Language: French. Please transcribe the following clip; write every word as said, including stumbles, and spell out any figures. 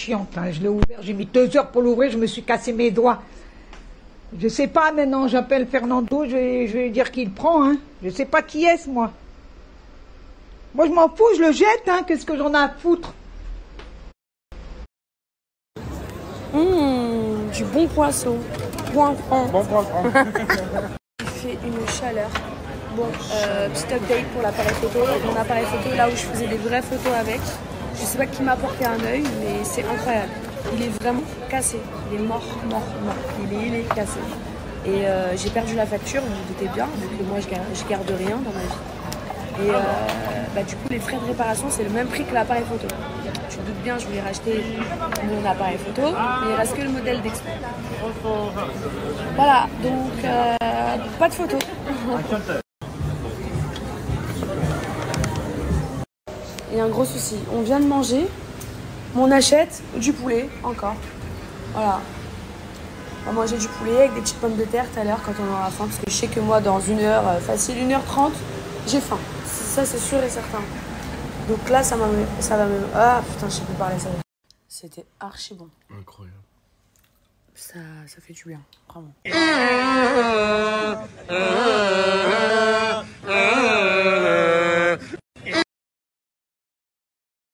chiante. Hein. Je l'ai ouvert, j'ai mis deux heures pour l'ouvrir, je me suis cassé mes doigts. Je sais pas maintenant, j'appelle Fernando, je vais, je vais lui dire qu'il prend. Hein. Je sais pas qui est-ce, moi. Moi, je m'en fous, je le jette. Hein. Qu'est-ce que j'en ai à foutre? Mmh, du bon poisson. Point franc. Bon poisson. Il fait une chaleur. Bon, euh, petit update pour l'appareil photo. Mon appareil photo, là où je faisais des vraies photos avec. Je sais pas qui m'a apporté un œil, mais c'est incroyable. Il est vraiment cassé. Il est mort, mort, mort. Il est, il est cassé. Et euh, j'ai perdu la facture, vous vous doutez bien, vu que moi je garde, je garde rien dans ma vie. Et euh, bah, du coup, les frais de réparation, c'est le même prix que l'appareil photo. Tu te doutes bien, je voulais racheter mon appareil photo, mais il reste que le modèle d'expo. Voilà, donc euh, pas de photo. Il y a un gros souci. On vient de manger, on achète du poulet encore. Voilà. On va manger du poulet avec des petites pommes de terre tout à l'heure quand on aura faim, parce que je sais que moi, dans une heure, euh, facile, une heure trente, j'ai faim. Ça, c'est sûr et certain. Donc là, ça, ça va me... Ah putain, je sais plus parler ça. C'était archi bon. Incroyable. Ça, ça fait du bien, vraiment.